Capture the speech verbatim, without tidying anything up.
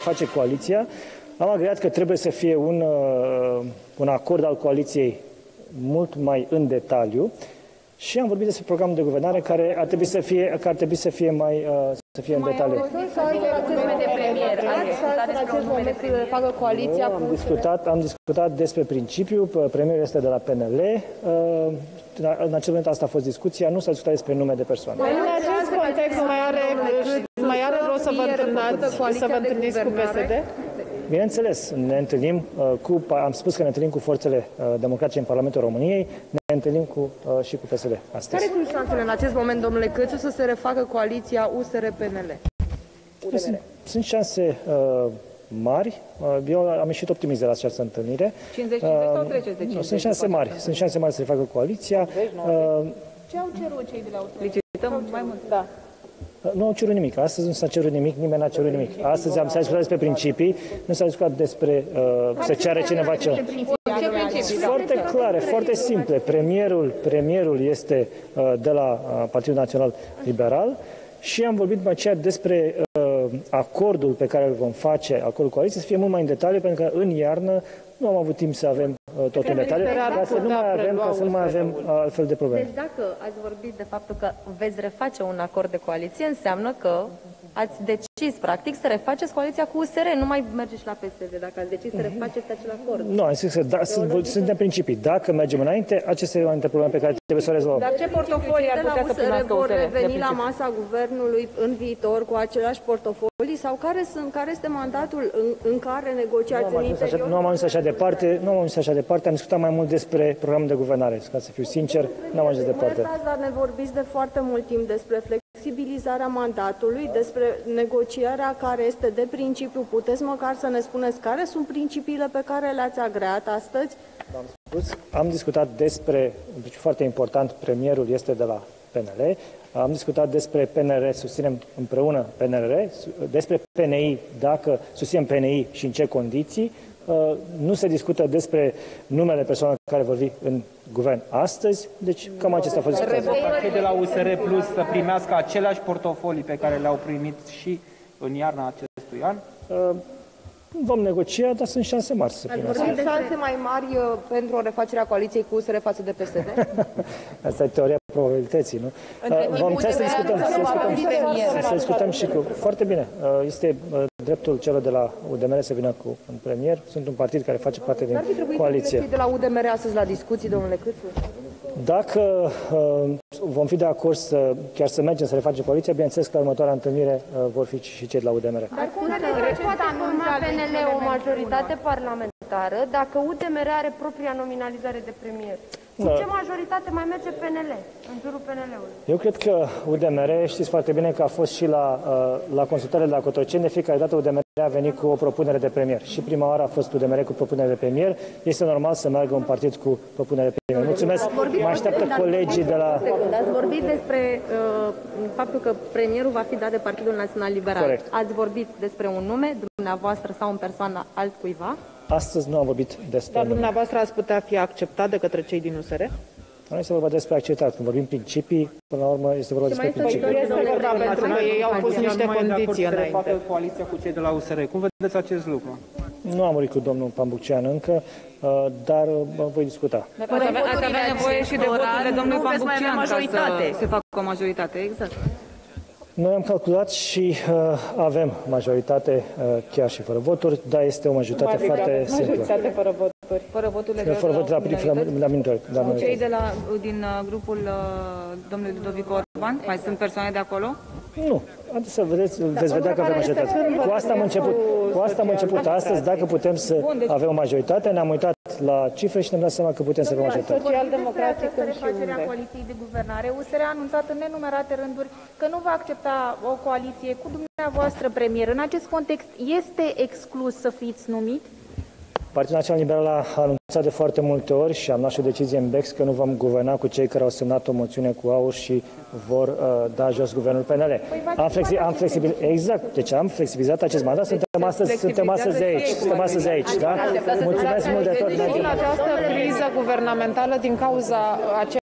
face coaliția, am agreat că trebuie să fie un, un acord al coaliției mult mai în detaliu și am vorbit despre programul de guvernare care ar trebui să fie, care ar trebui să fie mai să fie în detaliu. Am discutat, am discutat despre principiu, premierul este de la P N L, în acel moment asta a fost discuția, nu s-a discutat despre nume de persoane. În acest context mai are, mai are rost să vă întâlniți, să vă întâlniți cu P S D? Bineînțeles, ne întâlnim cu, am spus că ne întâlnim cu forțele democratice în Parlamentul României, ne întâlnim cu, și cu P S D astăzi. Care sunt șansele în acest moment, domnule Câțu, să se refacă coaliția U S R P N L? Sunt, sunt șanse uh, mari. Eu am ieșit optimist de la această întâlnire. cincizeci cincizeci sau treceți de cincizeci? Sunt șanse mari. Sunt șanse mari să se facă coaliția. Uh, Ce au cerut cei de la U S R? Licităm mai mult. Da. Nu au cerut nimic. Astăzi nu s-a cerut nimic, nimeni n-a cerut nimic. Astăzi am s-a discutat despre principii, nu s-a discutat despre uh, să ceară cineva ceva. Foarte clare, foarte simple. Premierul, premierul este uh, de la uh, Partidul Național Liberal și am vorbit mai aceea despre uh, acordul pe care îl vom face, acordul coaliției, să fie mult mai în detaliu, pentru că în iarnă nu am avut timp să avem uh, tot în detaliu, ca să nu mai avem, ca să nu mai avem uh, altfel de probleme. Deci dacă ați vorbit de faptul că veți reface un acord de coaliție, înseamnă că ați decis, practic, să refaceți coaliția cu U S R, nu mai mergeți la P S D, dacă ați decis să refaceți acel acord. Nu, am zis că da, sunt, sunt în principii. Dacă mergem înainte, acestea sunt dintre probleme pe care trebuie să o rezolvăm. Dar ce portofolii ar putea să primească U S R? Vor reveni la masa guvernului în viitor cu același portofolii sau care, sunt, care este mandatul în, în care negociați în interior? Nu am ajuns așa departe, nu am ajuns așa departe, am discutat mai mult despre programul de guvernare, ca să fiu sincer, nu am ajuns departe. Mă iertați, dar ne vorbiți de foarte mult timp despre flexibilizarea mandatului, despre negocierea care este de principiu. Puteți măcar să ne spuneți care sunt principiile pe care le-ați agreat astăzi? Am spus, am discutat despre, deci foarte important, premierul este de la P N L, am discutat despre P N R, susținem împreună P N R, despre P N I, dacă susținem P N I și în ce condiții. Nu se discută despre numele persoanelor care vor fi în guvern astăzi, deci cam acesta a fost discuția. Cei de la U S R Plus să primească aceleași portofolii pe care le-au primit și în iarna acestui an? Vom negocia, dar sunt șanse mari să primească. Sunt șanse mai mari pentru o refacere a coaliției cu U S R față de P S D? Asta e teoria probabilității, nu? Vom să discutăm, să discutăm, să discutăm și cu... Foarte bine. Este dreptul celor de la U D M R să vină cu un premier. Sunt un partid care face parte din coaliție. Cei de la U D M R astăzi la discuții, domnule Câțu? Dacă uh, vom fi de acord să, chiar să mergem să refacem coaliția, bineînțeles că la următoarea întâlnire uh, vor fi și cei de la U D M R. Dar cum poate anunța P N L o majoritate parlamentară dacă U D M R are propria nominalizare de premier? Cu ce majoritate mai merge P N L în jurul P N L-ului? Eu cred că U D M R, știți foarte bine că a fost și la, la consultările de la Cotroceni, de fiecare dată U D M R a venit cu o propunere de premier. Și prima oară a fost U D M R cu propunere de premier. Este normal să meargă un partid cu propunere de premier. Mulțumesc, mă așteaptă colegii de la... Ați vorbit despre uh, faptul că premierul va fi dat de Partidul Național Liberal. Corect. Ați vorbit despre un nume, dumneavoastră sau în persoană altcuiva? Astăzi nu am vorbit despre... Dar dumneavoastră ați putea fi acceptat de către cei din U S R? Nu este vorba despre acceptat. Când vorbim principii, până la urmă este vorba despre principii. Este vorba pentru că ei au pus niște condiții înainte. Facă coaliția cu cei de la U S R. Cum vedeți acest lucru? Nu am vorbit cu domnul Pambucean încă, dar voi discuta. Ați avea nevoie și de voturile domnului Pambucean ca să se facă o majoritate, exact. Noi am calculat și uh, avem majoritate uh, chiar și fără voturi, dar este o majoritate adică foarte simplă. Majoritate fără voturi. Fără voturile fără voturi la, la minorități. Cei de la, din uh, grupul uh, domnului Ludovic Orban, mai sunt persoane de acolo? Nu. Haideți să vedeți, veți vedea că avem majoritate. Cu asta am început, cu asta am început astăzi, dacă putem să avem o majoritate, ne-am uitat la cifre și ne-am dat seama că putem să avem o majoritate. Social-democratic în și refacerea coaliției de guvernare. U S R a anunțat în nenumerate rânduri că nu va accepta o coaliție cu dumneavoastră premier. În acest context, este exclus să fiți numit? Partidul Național Liberal a anunțat de foarte multe ori și am luat și o decizie în Bex că nu vom guverna cu cei care au semnat o moțiune cu aur și vor uh, da jos guvernul P N L. Am, flexi am flexibil exact, deci am flexibilizat acest mandat. Suntem astăzi, suntem astăzi aici, suntem astăzi aici, da? Mulțumesc mult de tot. În această criză guvernamentală din cauza